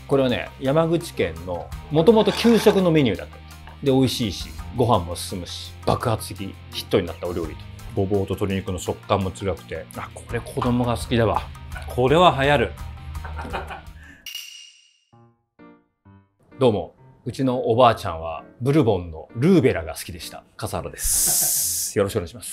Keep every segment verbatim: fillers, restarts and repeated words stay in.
これはね、山口県のもともと給食のメニューだった。で、美味しいし、ご飯も進むし、爆発的ヒットになったお料理と。ごぼうと鶏肉の食感も強くて、あ、これ子供が好きだわ。これは流行る。どうも、うちのおばあちゃんはブルボンのルーベラが好きでした。笠原です。よろしくお願いします。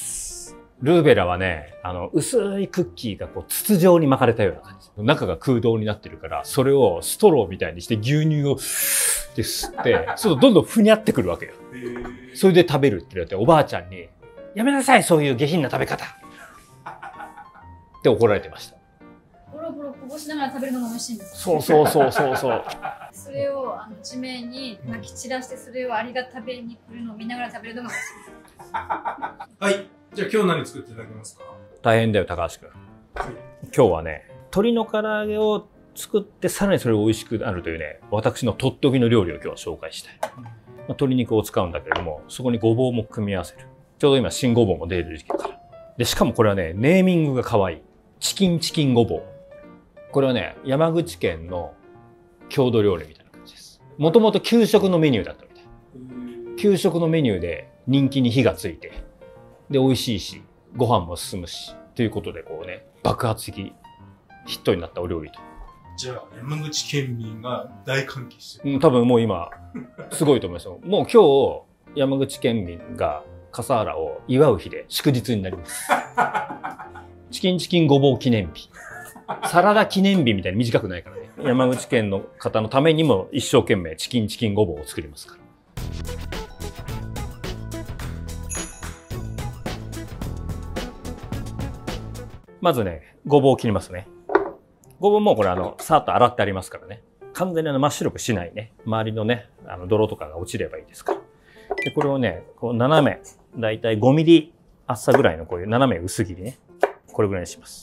ルーベラはね、あの、薄いクッキーがこう筒状に巻かれたような感じ。中が空洞になってるから、それをストローみたいにして牛乳をって吸って、そうするとどんどんふにゃってくるわけよ。それで食べるって言われて、おばあちゃんに、やめなさい、そういう下品な食べ方って怒られてました。 ボロボロこぼしながら食べるのが美味しいんです。 そうそうそうそうそう。 それをあの地面に撒き散らして、それをアリが食べに来るのを見ながら食べるのが美味しいです。 はい。じゃあ今日何作っていただけますか？ 大変だよ、高橋君。はい、今日はね、鶏の唐揚げを作ってさらにそれを美味しくなるというね、私のとっておきの料理を今日は紹介したい。まあ、鶏肉を使うんだけれども、そこにごぼうも組み合わせる。ちょうど今新ごぼうも出る時期から。で、しかもこれはね、ネーミングが可愛い。チキンチキンごぼう。これはね、山口県の郷土料理みたいな感じです。もともと給食のメニューだったみたい。給食のメニューで人気に火がついて、で、美味しいし、ご飯も進むし、ということでこうね、爆発的ヒットになったお料理と。 じゃあ、山口県民が大歓喜してる。 うん、多分もう今、すごいと思いますよ。もう今日、山口県民が笠原を祝う日で祝日になります。チキンチキンごぼう記念日。サラダ記念日みたいに短くないからね。山口県の方のためにも一生懸命チキンチキンごぼうを作りますから。まずね、ごぼうを切りますね。ごぼうもこれあの、さっと洗ってありますからね。完全にあの真っ白くしないね。周りのね、あの泥とかが落ちればいいですから。で、これをね、こう斜め、だいたいごミリ厚さぐらいのこういう斜め薄切りね。これぐらいにします。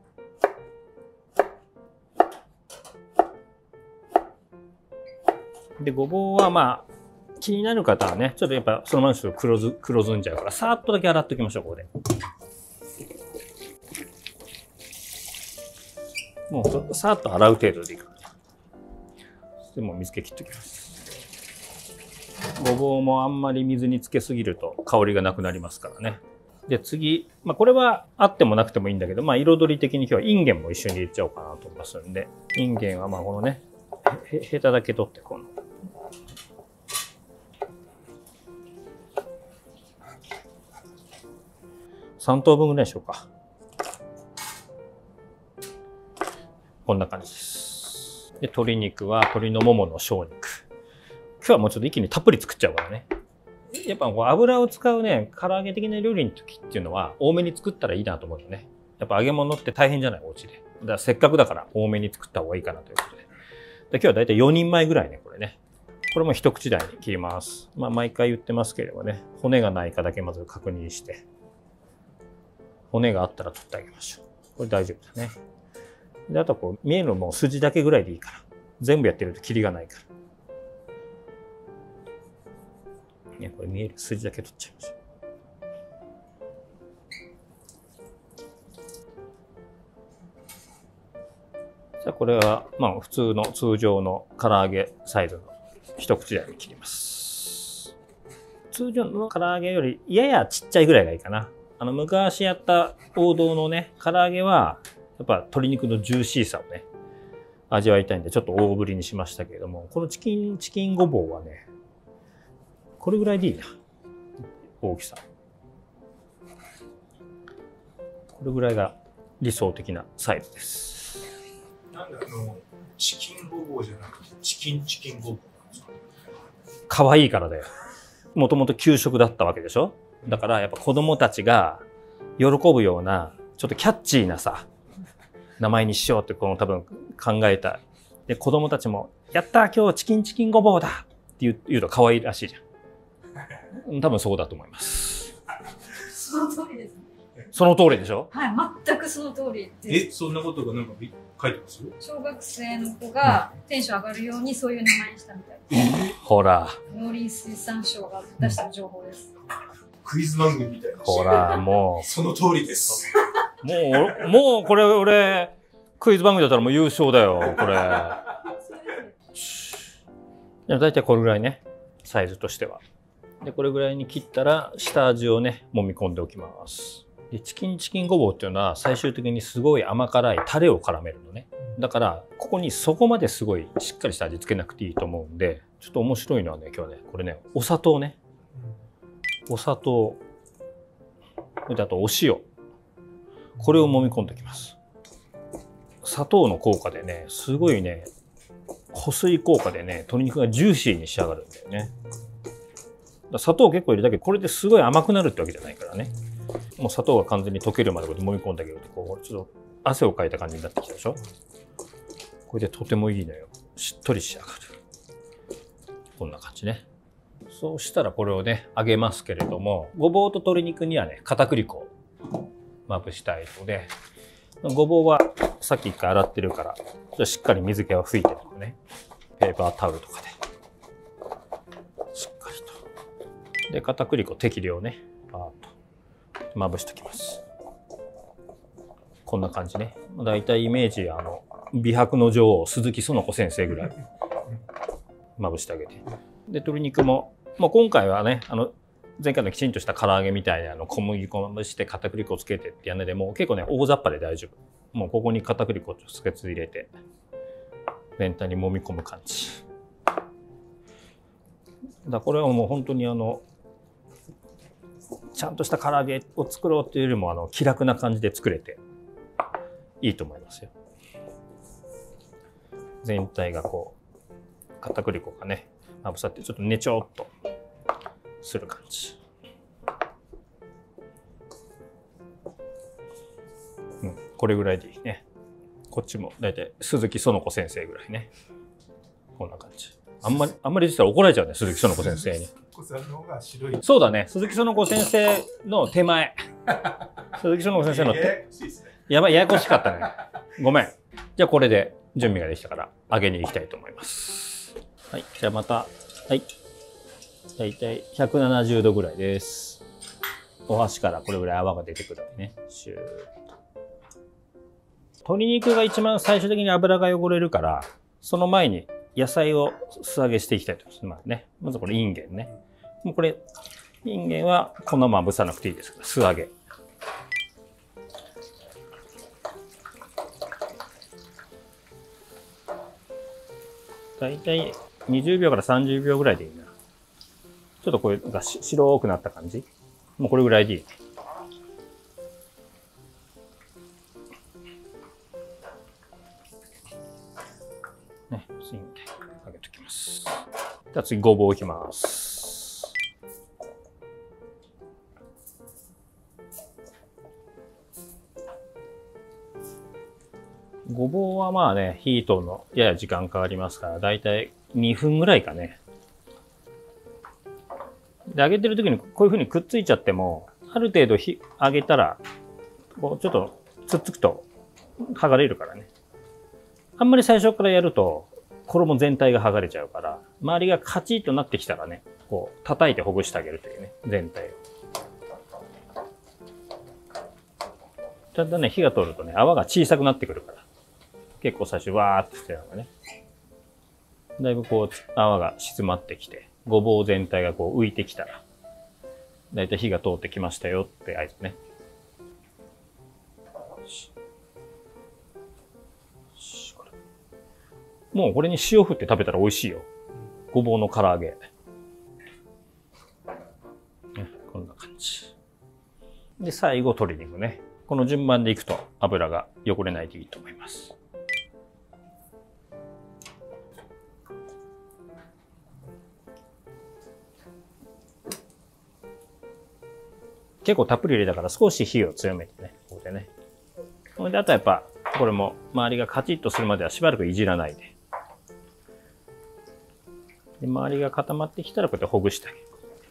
で、ごぼうはまあ、気になる方はね、ちょっとやっぱそのままちょっと黒ず、黒ずんじゃうから、さーっとだけ洗っておきましょう、ここで。もうさーっと洗う程度でいいから。でもう水気切っておきます。ごぼうもあんまり水につけすぎると香りがなくなりますからね。で、次、まあこれはあってもなくてもいいんだけど、まあ彩り的に今日はインゲンも一緒に入れちゃおうかなと思いますんで、インゲンはまあこのね、へ、ヘタだけ取ってこの。さんとうぶんぐらいにしようか。こんな感じです。で、鶏肉は鶏のももの小肉。今日はもうちょっと一気にたっぷり作っちゃうからね。やっぱこう油を使うね、唐揚げ的な料理の時っていうのは多めに作ったらいいなと思うよね。やっぱ揚げ物って大変じゃない、お家で。だからせっかくだから多めに作った方がいいかなということで。で、今日はだいたいよにんまいぐらいね、これね。これも一口大に切ります。まあ毎回言ってますけれどもね、骨がないかだけまず確認して。骨があったら取ってあげましょう。これ大丈夫だね。で、あとはこう、見えるのも筋だけぐらいでいいから。全部やってるとキリがないから。ね、これ見える筋だけ取っちゃいましょう。じゃあこれは、まあ普通の通常の唐揚げサイズの一口大に切ります。通常の唐揚げよりややちっちゃいぐらいがいいかな。あの、昔やった王道のね、唐揚げは、やっぱ鶏肉のジューシーさをね、味わいたいんで、ちょっと大ぶりにしましたけれども、このチキン、チキンごぼうはね、これぐらいでいいな。大きさ。これぐらいが理想的なサイズです。 なんであの、チキンごぼうじゃなくて、チキンチキンごぼうなんですか？ 可愛いからだよ。もともと給食だったわけでしょ？だからやっぱ子供たちが喜ぶような、ちょっとキャッチーなさ、名前にしようってこの多分考えた。で、子供たちも、やったー今日チキンチキンごぼうだって言う、言うと可愛いらしいじゃん。多分そうだと思います。 その通りですね。 その通りでしょ？ はい、全くその通りです。 え、そんなことがなんか書いてます？ 小学生の子がテンション上がるようにそういう名前にしたみたいです。 ほら。 農林水産省が出した情報です。 クイズ番組みたいな。 ほら、もう。その通りです。 もう、もうこれ俺、クイズ番組だったらもう優勝だよ、これ。 でも大体これぐらいね、サイズとしては。で、これぐらいに切ったら、下味をね、揉み込んでおきます。で、チキンチキンごぼうっていうのは、最終的にすごい甘辛いタレを絡めるのね。だから、ここにそこまですごいしっかりした味付けなくていいと思うんで、ちょっと面白いのはね、今日はね、これね、お砂糖ね。お砂糖。で、あとお塩。これを揉み込んでおきます。砂糖の効果でね、すごいね、保水効果でね、鶏肉がジューシーに仕上がるんだよね。だ砂糖結構入れたけど、これですごい甘くなるってわけじゃないからね。もう砂糖が完全に溶けるまでこうやって揉み込んであげると、こう、ちょっと汗をかいた感じになってきたでしょ。これでとてもいいのよ。しっとり仕上がる。こんな感じね。そうしたらこれをね、揚げますけれども、ごぼうと鶏肉にはね、片栗粉をまぶしたいので、ごぼうはさっき一回洗ってるから、ちょっとしっかり水気は拭いてとかね、ペーパータオルとかで、しっかりと。で、片栗粉適量ね、パーッとまぶしておきます。こんな感じね。だいたいイメージ、あの、美白の女王、鈴木園子先生ぐらいまぶしてあげて。で、鶏肉も、もう今回はね、あの、前回のきちんとした唐揚げみたいにあの小麦粉をまぶして片栗粉をつけてってやんないで、もう結構ね、大雑把で大丈夫。もうここに片栗粉を直接入れて、全体に揉み込む感じ。だこれはもう本当にあの、ちゃんとした唐揚げを作ろうっていうよりも、あの、気楽な感じで作れていいと思いますよ。全体がこう、片栗粉がね、まぶさってちょっとねちょっとする感じ。うん、これぐらいでいいね。こっちもだいたい鈴木園子先生ぐらいね。こんな感じ。あんまり、あんまり言ってたら怒られちゃうね、鈴木園子先生に。そうだね、鈴木園子先生の手前。鈴木園子先生の手。やばい、ややこしかったね。ごめん。じゃあこれで準備ができたから揚げに行きたいと思います。はい、じゃあまた、はい。だいたいひゃくななじゅうどぐらいです。お箸からこれぐらい泡が出てくるわけね。シューッと。鶏肉が一番最終的に油が汚れるから、その前に野菜を素揚げしていきたいと思います。まずね。まずこれインゲンね。もうこれ、インゲンは粉まぶさなくていいですから、素揚げ。だいたいにじゅうびょうからさんじゅうびょうぐらいでいいな。ちょっとこれが白くなった感じ。もうこれぐらいでいい。ね、次にかけときます。では次、ごぼういきます。ごぼうはまあね、火通るのやや時間かかりますから、だいたいにふんぐらいかね。で、揚げてる時にこういう風にくっついちゃっても、ある程度火揚げたら、こうちょっとつっつくと剥がれるからね。あんまり最初からやると、衣全体が剥がれちゃうから、周りがカチッとなってきたらね、こう叩いてほぐしてあげるというね、全体を。ちゃんとね、火が通るとね、泡が小さくなってくるから。結構最初わーってしてるのがね。だいぶこう泡が静まってきて、ごぼう全体がこう浮いてきたら、だいたい火が通ってきましたよって合図ね。もうこれに塩振って食べたら美味しいよ。ごぼうの唐揚げ。ね、こんな感じ。で、最後鶏肉ね。この順番でいくと油が汚れないでいいと思います。結構たっぷり入れたから少し火を強めてね、ここでね。それであとはやっぱ、これも周りがカチッとするまではしばらくいじらないで。で、周りが固まってきたらこうやってほぐしてあげる。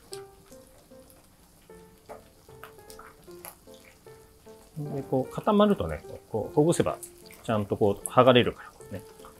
で、こう固まるとね、こうほぐせばちゃんとこう剥がれるからね。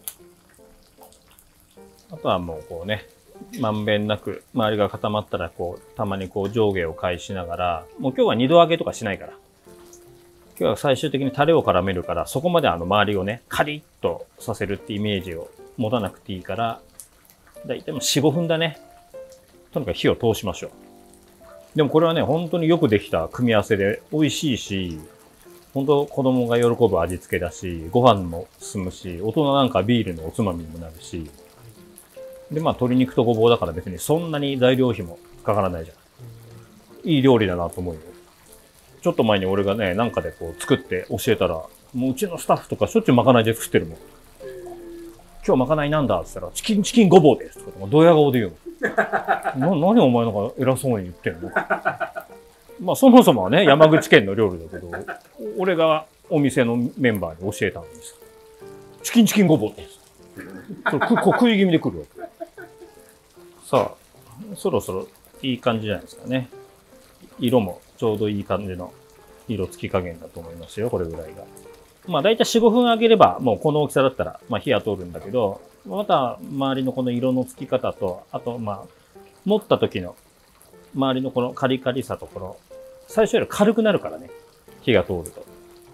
あとはもうこうね、まんべんなく周りが固まったらこうたまにこう上下を返しながら、もう今日は二度揚げとかしないから。今日は最終的にタレを絡めるから、そこまであの周りをね、カリッとさせるってイメージを持たなくていいから、 だいたいよん、ごふんだね。とにかく火を通しましょう。でもこれはね、本当によくできた組み合わせで美味しいし、本当子供が喜ぶ味付けだし、ご飯も進むし、大人なんかビールのおつまみにもなるし、で、まあ鶏肉とごぼうだから別にそんなに材料費もかからないじゃん。いい料理だなと思うよ。ちょっと前に俺がね、なんかでこう作って教えたら、もううちのスタッフとかしょっちゅうまかないで作ってるもん。今日まかないなんだって言ったら、チキンチキンごぼうですとか、ドヤ顔で言うの。な、何お前なんか偉そうに言ってんの。まあそもそもはね、山口県の料理だけど、俺がお店のメンバーに教えたんです。チキンチキンごぼうです。それこ食い気味で来るわけ。さあ、そろそろいい感じじゃないですかね。色もちょうどいい感じの色付き加減だと思いますよ、これぐらいが。まあ大体よん、ごふん揚げれば、もうこの大きさだったら、まあ火は通るんだけど、また周りのこの色の付き方と、あとまあ、持った時の周りのこのカリカリさとこの、最初より軽くなるからね、火が通ると。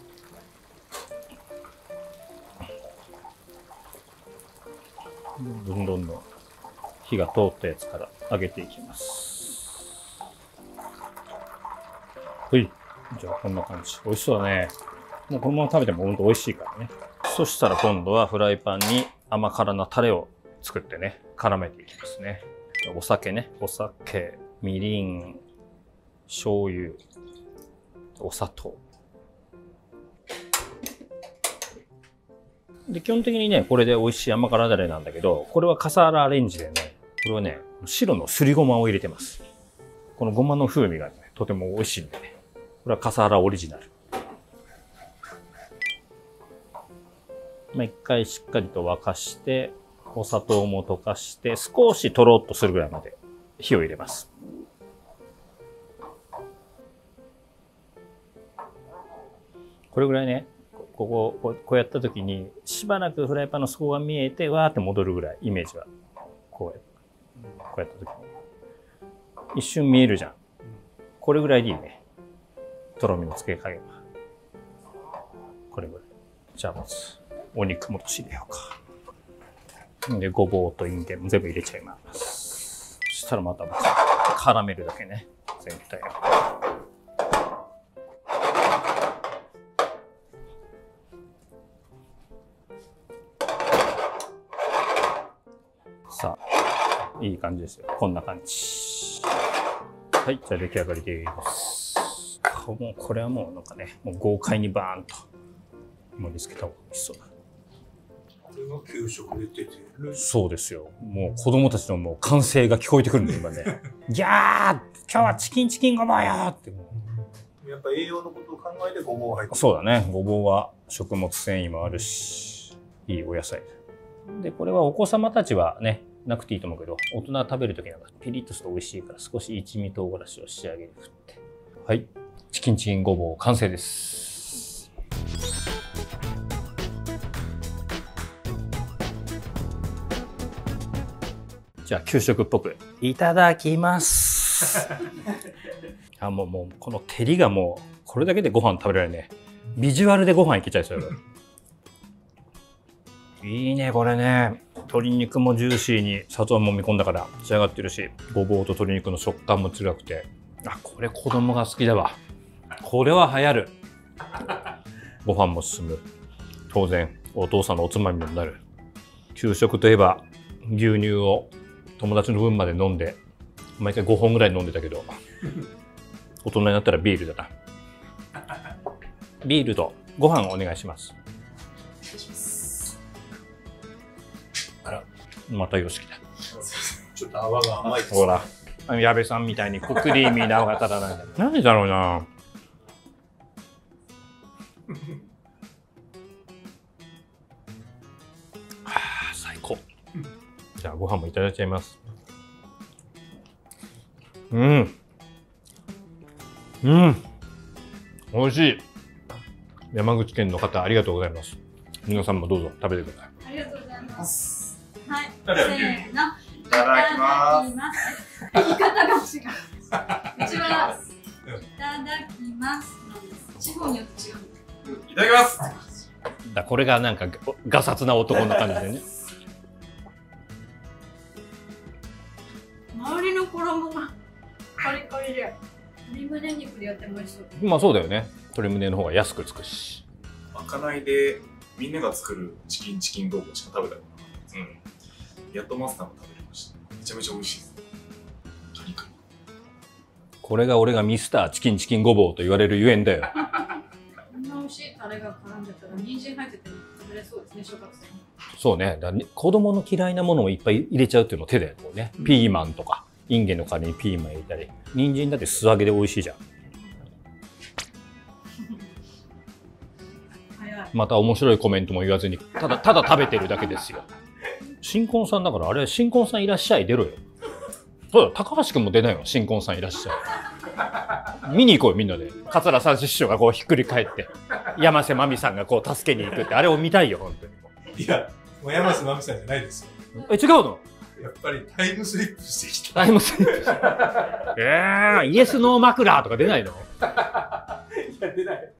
どんどんどん火が通ったやつから揚げていきます。はい。じゃあこんな感じ。美味しそうだね。もうこのまま食べてもほんと美味しいからね。そしたら今度はフライパンに甘辛なタレを作ってね、絡めていきますね。お酒ね。お酒、みりん、醤油、お砂糖。で、基本的にね、これで美味しい甘辛ダレなんだけど、これは笠原アレンジでね、これはね、白のすりごまを入れてます。このごまの風味がね、とても美味しいんでね。これは笠原オリジナル。まあ、一回しっかりと沸かして、お砂糖も溶かして、少しとろっとするぐらいまで火を入れます。これぐらいね、ここ、こう、こうやった時に、しばらくフライパンの底が見えて、わーって戻るぐらい、イメージは。こうやって、こうやった時に。一瞬見えるじゃん。これぐらいでいいね。とろみのつけ加減は。これぐらい。じゃあまず、お肉戻し入れようか。で、ごぼうとインゲンも全部入れちゃいます。そしたらまた絡めるだけね。全体を。さあ、いい感じですよ。こんな感じ。はい、じゃあ出来上がりです。もうこれはもうなんかね、もう豪快にバーンと盛り付けた方が美味しそうだ。 これが給食で出てる。 そうですよ。もう子供たちのもう歓声が聞こえてくるんだよ、今ね。ギャー今日はチキンチキンごぼうよって。もうやっぱ栄養のことを考えてごぼう入ってる。 そうだね。ごぼうは食物繊維もあるし、いいお野菜で。これはお子様たちはね、なくていいと思うけど、大人は食べるときなんかピリッとすると美味しいから少し一味唐辛子を仕上げに振って。はい。チキンチキンごぼう完成です。じゃあ給食っぽくいただきます。あ、もうもうこの照りがもうこれだけでご飯食べられるね。ビジュアルでご飯いけちゃいそうよ。いいねこれね。鶏肉もジューシーに砂糖もみ込んだから仕上がってるし、ごぼうと鶏肉の食感も違くて、あ、これ子供が好きだわ。これは流行る。ご飯も進む。当然お父さんのおつまみにもなる。給食といえば牛乳を友達の分まで飲んで、毎回ごほんぐらい飲んでたけど、大人になったらビールだな。ビールとご飯お願いします。あら、またよしきだ。 ちょっと泡が甘いです。 ほら、矢部さんみたいにクリーミーな泡がただなんだ。何だろうな。はあ、最高。じゃあご飯もいただいちゃいます。うん。うん。美味しい。山口県の方ありがとうございます。皆さんもどうぞ食べてください。 ありがとうございます。はい。せーの。 いただきます。 言い方が違う。うちは、いただきますなんです。地方によって違う。 いただきます。 だこれがなんかガサツな男の感じでね。 周りの衣がカリカリで、鶏胸肉でやっても美味しそう。 まあそうだよね。鶏胸の方が安くつくし。 まかないでみんなが作るチキンチキンごぼうしか食べたことなかったんですけど、うん、やっとマスターも食べれました。めちゃめちゃ美味しいです。カリカリ。 これが俺がミスターチキンチキンごぼうと言われるゆえんだよ。 こんな美味しいタレが絡んでたら人参入ってても食べれそうですね、小学生に。 そうね。だ子供の嫌いなものをいっぱい入れちゃうっていうのを手でやるもんね。ピーマンとか、インゲンの代わりにピーマン入れたり。人参だって素揚げで美味しいじゃん。 早い。 また面白いコメントも言わずに、ただ、ただ食べてるだけですよ。新婚さんだから、あれ、新婚さんいらっしゃい出ろよ。そうだ、高橋くんも出ないよ。新婚さんいらっしゃい。見に行こうよ、みんなで。桂三枝師匠がこうひっくり返って、山瀬まみさんがこう助けに行くって、あれを見たいよ、本当に。 いや、もう山瀬まみさんじゃないですよ。 え、違うの？ やっぱりタイムスリップしてきた。 タイムスリップ。えー、イエスノー枕とか出ないの？ いや、出ない。